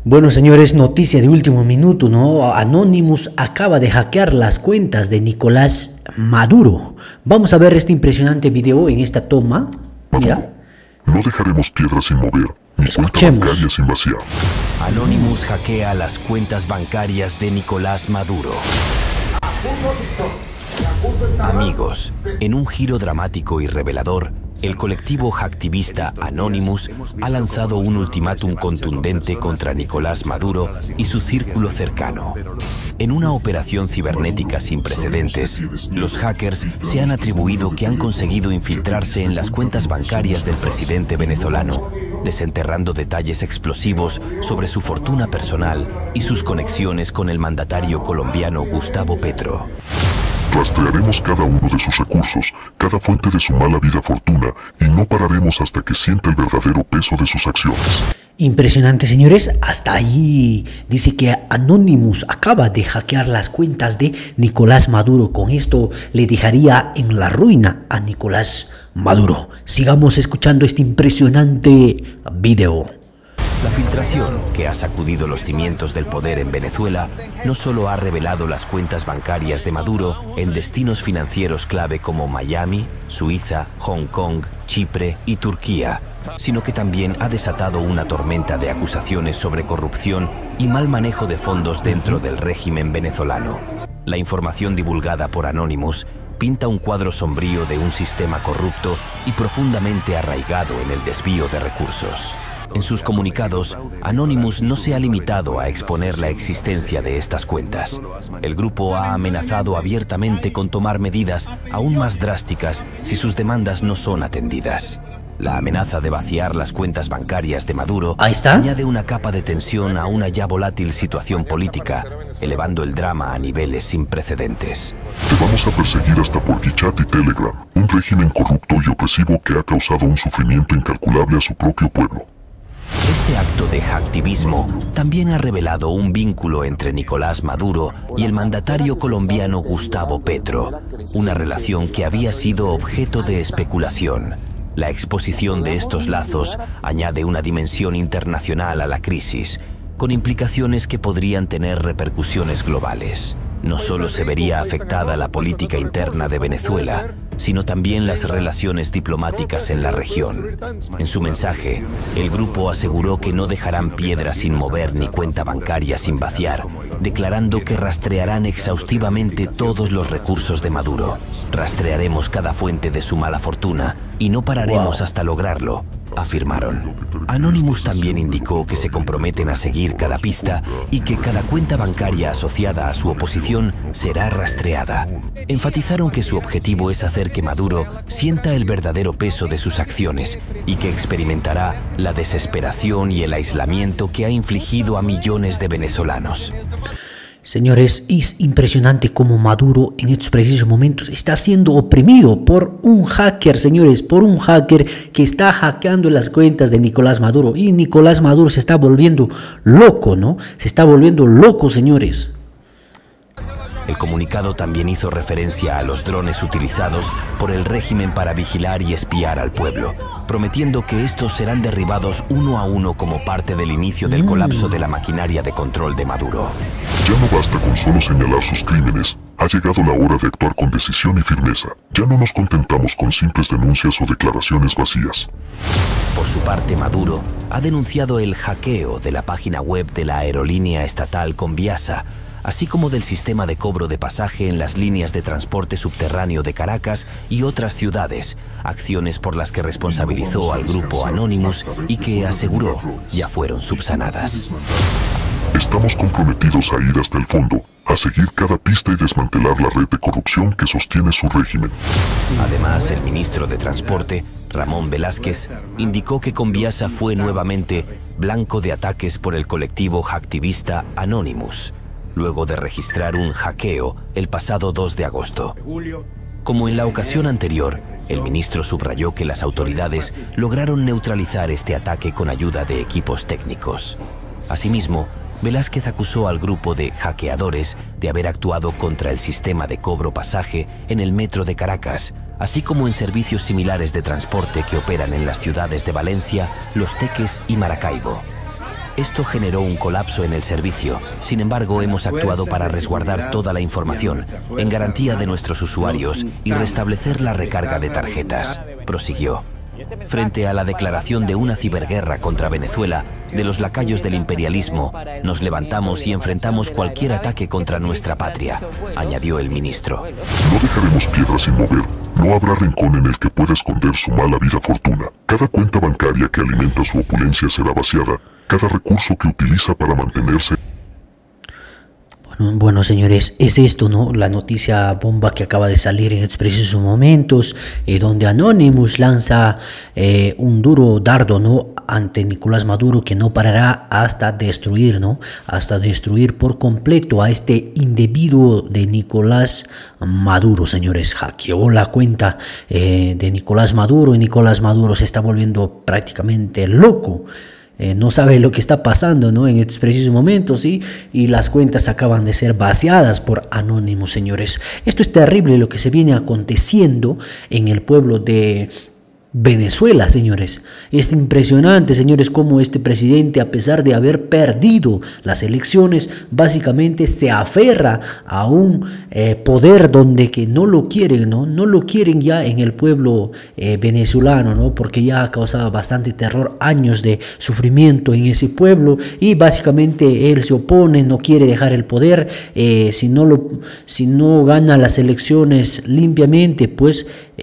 Bueno, señores, noticia de último minuto, ¿no? Anonymous acaba de hackear las cuentas de Nicolás Maduro. Vamos a ver este impresionante video en esta toma. Mira. No dejaremos piedras sin mover, ni cuenta bancaria sin vaciar. Anonymous hackea las cuentas bancarias de Nicolás Maduro. Amigos, en un giro dramático y revelador, el colectivo hacktivista Anonymous ha lanzado un ultimátum contundente contra Nicolás Maduro y su círculo cercano. En una operación cibernética sin precedentes, los hackers se han atribuido que han conseguido infiltrarse en las cuentas bancarias del presidente venezolano, desenterrando detalles explosivos sobre su fortuna personal y sus conexiones con el mandatario colombiano Gustavo Petro. Rastrearemos cada uno de sus recursos, cada fuente de su mala vida fortuna, y no pararemos hasta que sienta el verdadero peso de sus acciones. Impresionante, señores. Hasta ahí dice que Anonymous acaba de hackear las cuentas de Nicolás Maduro. Con esto le dejaría en la ruina a Nicolás Maduro. Sigamos escuchando este impresionante video. La filtración, que ha sacudido los cimientos del poder en Venezuela, no solo ha revelado las cuentas bancarias de Maduro en destinos financieros clave como Miami, Suiza, Hong Kong, Chipre y Turquía, sino que también ha desatado una tormenta de acusaciones sobre corrupción y mal manejo de fondos dentro del régimen venezolano. La información divulgada por Anonymous pinta un cuadro sombrío de un sistema corrupto y profundamente arraigado en el desvío de recursos. En sus comunicados, Anonymous no se ha limitado a exponer la existencia de estas cuentas. El grupo ha amenazado abiertamente con tomar medidas aún más drásticas si sus demandas no son atendidas. La amenaza de vaciar las cuentas bancarias de Maduro añade una capa de tensión a una ya volátil situación política, elevando el drama a niveles sin precedentes. Te vamos a perseguir hasta por WeChat y Telegram, un régimen corrupto y opresivo que ha causado un sufrimiento incalculable a su propio pueblo. Este acto de hacktivismo también ha revelado un vínculo entre Nicolás Maduro y el mandatario colombiano Gustavo Petro, una relación que había sido objeto de especulación. La exposición de estos lazos añade una dimensión internacional a la crisis, con implicaciones que podrían tener repercusiones globales. No solo se vería afectada la política interna de Venezuela, sino también las relaciones diplomáticas en la región. En su mensaje, el grupo aseguró que no dejarán piedra sin mover ni cuenta bancaria sin vaciar, declarando que rastrearán exhaustivamente todos los recursos de Maduro. Rastrearemos cada fuente de su mala fortuna y no pararemos hasta lograrlo, afirmaron. Anonymous también indicó que se comprometen a seguir cada pista y que cada cuenta bancaria asociada a su oposición será rastreada. Enfatizaron que su objetivo es hacer que Maduro sienta el verdadero peso de sus acciones y que experimentará la desesperación y el aislamiento que ha infligido a millones de venezolanos. Señores, es impresionante cómo Maduro en estos precisos momentos está siendo oprimido por un hacker, señores, por un hacker que está hackeando las cuentas de Nicolás Maduro. Y Nicolás Maduro se está volviendo loco, ¿no? Se está volviendo loco, señores. El comunicado también hizo referencia a los drones utilizados por el régimen para vigilar y espiar al pueblo, prometiendo que estos serán derribados uno a uno como parte del inicio del colapso de la maquinaria de control de Maduro. Ya no basta con solo señalar sus crímenes. Ha llegado la hora de actuar con decisión y firmeza. Ya no nos contentamos con simples denuncias o declaraciones vacías. Por su parte, Maduro ha denunciado el hackeo de la página web de la aerolínea estatal Conviasa, así como del sistema de cobro de pasaje en las líneas de transporte subterráneo de Caracas y otras ciudades, acciones por las que responsabilizó al grupo Anonymous y que aseguró ya fueron subsanadas. Estamos comprometidos a ir hasta el fondo, a seguir cada pista y desmantelar la red de corrupción que sostiene su régimen. Además, el ministro de Transporte, Ramón Velázquez, indicó que Conviasa fue nuevamente blanco de ataques por el colectivo hacktivista Anonymous, luego de registrar un hackeo el pasado 2 de agosto. Como en la ocasión anterior, el ministro subrayó que las autoridades lograron neutralizar este ataque con ayuda de equipos técnicos. Asimismo, Velázquez acusó al grupo de hackeadores de haber actuado contra el sistema de cobro pasaje en el metro de Caracas, así como en servicios similares de transporte que operan en las ciudades de Valencia, Los Teques y Maracaibo. Esto generó un colapso en el servicio. Sin embargo, hemos actuado para resguardar toda la información, en garantía de nuestros usuarios, y restablecer la recarga de tarjetas, prosiguió. Frente a la declaración de una ciberguerra contra Venezuela, de los lacayos del imperialismo, nos levantamos y enfrentamos cualquier ataque contra nuestra patria, añadió el ministro. No dejaremos piedras sin mover. No habrá rincón en el que pueda esconder su mala vida fortuna. Cada cuenta bancaria que alimenta su opulencia será vaciada. Cada recurso que utiliza para mantenerse. Bueno, señores, es esto, ¿no? La noticia bomba que acaba de salir en estos precisos momentos, donde Anonymous lanza un duro dardo, ¿no?, ante Nicolás Maduro, que no parará hasta destruir, ¿no? Hasta destruir por completo a este individuo de Nicolás Maduro, señores. Hackeó la cuenta de Nicolás Maduro, y Nicolás Maduro se está volviendo prácticamente loco. No sabe lo que está pasando, ¿no?, en estos precisos momentos, ¿sí? Y las cuentas acaban de ser vaciadas por Anonymous, señores. Esto es terrible, lo que se viene aconteciendo en el pueblo de Venezuela, señores. Es impresionante, señores, cómo este presidente, a pesar de haber perdido las elecciones, básicamente se aferra a un poder donde que no lo quieren, ¿no? No lo quieren ya en el pueblo venezolano, ¿no? Porque ya ha causado bastante terror, años de sufrimiento en ese pueblo, y básicamente él se opone, no quiere dejar el poder. Si no gana las elecciones limpiamente, pues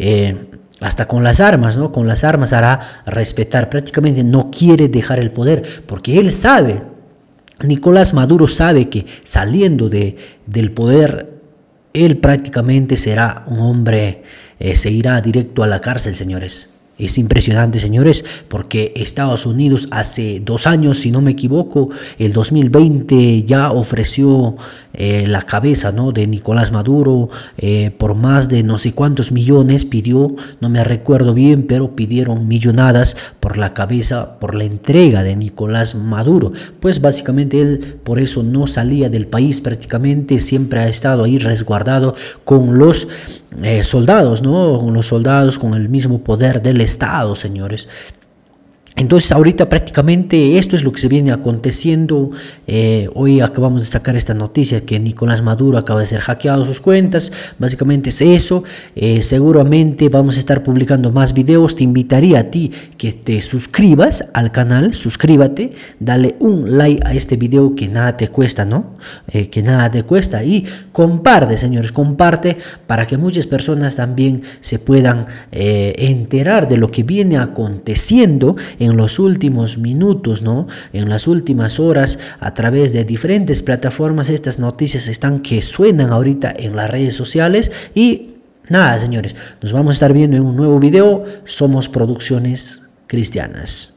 hasta con las armas, ¿no? Con las armas hará respetar. Prácticamente no quiere dejar el poder, porque él sabe, Nicolás Maduro sabe que saliendo del poder, él prácticamente será un hombre, se irá directo a la cárcel, señores. Es impresionante, señores, porque Estados Unidos hace 2 años, si no me equivoco, el 2020 ya ofreció la cabeza, ¿no?, de Nicolás Maduro por más de no sé cuántos millones pidió, no me recuerdo bien, pero pidieron millonadas por la cabeza, por la entrega de Nicolás Maduro. Pues básicamente él por eso no salía del país, prácticamente siempre ha estado ahí resguardado con los soldados, ¿no? Con los soldados, con el mismo poder del Estado, señores. Entonces ahorita prácticamente esto es lo que se viene aconteciendo. Hoy acabamos de sacar esta noticia que Nicolás Maduro acaba de ser hackeado sus cuentas. Básicamente es eso. Seguramente vamos a estar publicando más videos. Te invitaría a ti que te suscribas al canal. Suscríbete, dale un like a este video que nada te cuesta, ¿no? Que nada te cuesta. Y comparte, señores, comparte para que muchas personas también se puedan enterar de lo que viene aconteciendo en los últimos minutos, ¿no? En las últimas horas, a través de diferentes plataformas. Estas noticias están que suenan ahorita en las redes sociales. Y nada, señores, nos vamos a estar viendo en un nuevo video. Somos Producciones Cristianas.